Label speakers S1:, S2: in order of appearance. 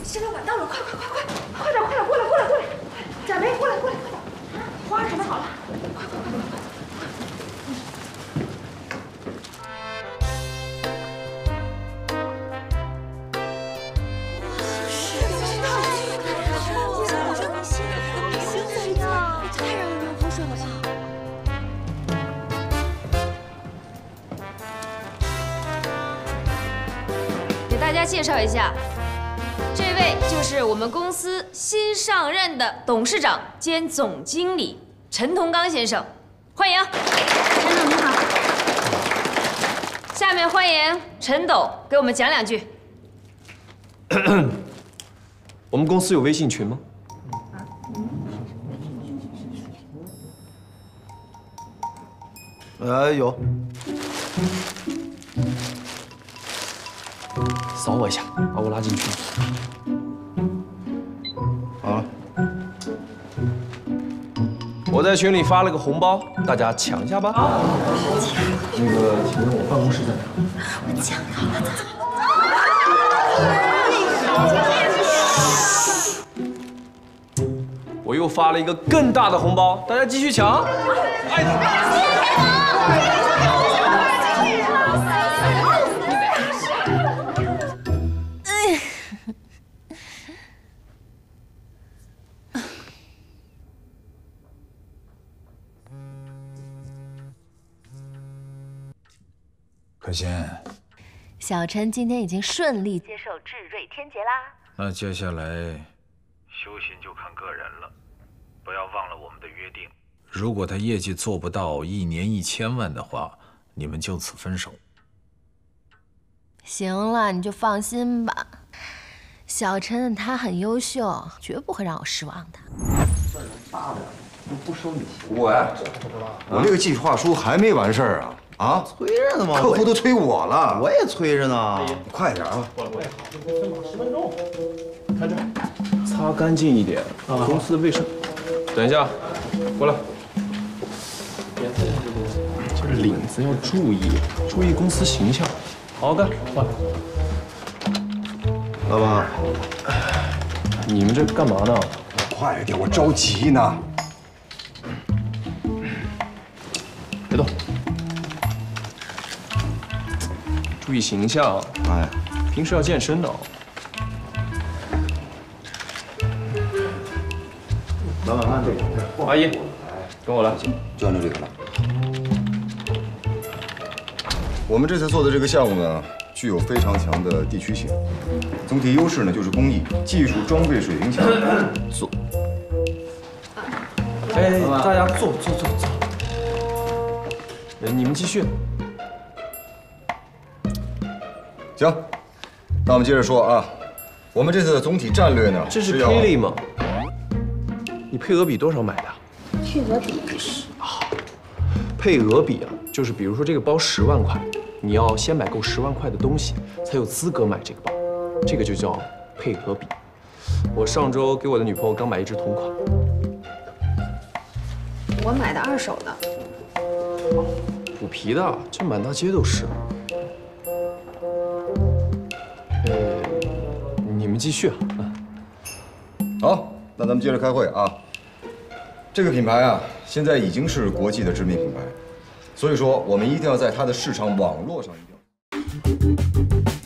S1: 谢老板到了，快点，过来！贾梅，过来，快点，花准备好了，快！
S2: 给大家介绍一下，这位就是我们公司新上任的董事长兼总经理陈同刚先生，欢迎。
S1: 陈总您好。
S2: 下面欢迎陈董给我们讲两句。
S3: 我们公司有微信群吗？
S4: 有。
S3: 扫我一下，把我拉进去。
S4: 好了。
S3: 我在群里发了个红包，大家抢一下吧。那个，请问我办公室在哪？
S1: 我抢到了，
S3: 我又发了一个更大的红包，大家继续抢。
S5: 可心，
S6: 小陈今天已经顺利接受智瑞天劫啦。
S5: 那接下来修行就看个人了，不要忘了我们的约定。如果他业绩做不到1年1000万的话，你们就此分手。
S6: 行了，你就放心吧，小陈他很优秀，绝不会让我失望的。
S4: 不收你钱。我这个计划书还没完事儿啊！啊，
S7: 催着呢吗？
S4: 客户都催我了，
S7: 我也催着呢。
S4: 快点啊！
S3: 10分钟，看这，擦干净一点，公司的卫生。等一下，过来。这个领子要注意公司形象，好好干。
S4: 老板，
S3: 你们这干嘛呢？
S4: 快点，我着急呢。
S3: 别动。注意形象，
S4: 哎，
S3: 平时要健身的哦。
S4: 老板，慢点。
S3: 阿姨，跟我来。
S4: 就按照这个了。我们这次做的这个项目呢，具有非常强的地区性。总体优势呢就是工艺、技术、装备水平强。
S3: 坐。哎，大家坐。你们继续。
S4: 行，那我们接着说啊，我们这次的总体战略呢，
S3: 这是霹雳吗？你配额比多少买的？
S1: 配额比是
S3: 配额比啊，就是比如说这个包10万块，你要先买够10万块的东西，才有资格买这个包，这个就叫配额比。我上周给我的女朋友刚买一只同款，
S1: 我买的2手的，
S3: 虎皮的，这满大街都是。你们继续啊。
S4: 好，那咱们接着开会啊。这个品牌啊，现在已经是国际的知名品牌，所以说我们一定要在它的市场网络上一定要。